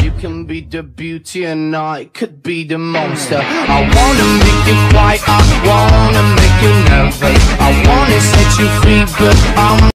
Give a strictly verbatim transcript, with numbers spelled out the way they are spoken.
You can be the beauty and I could be the monster. I wanna make you quiet, I wanna make you nervous. I wanna set you free, but I'm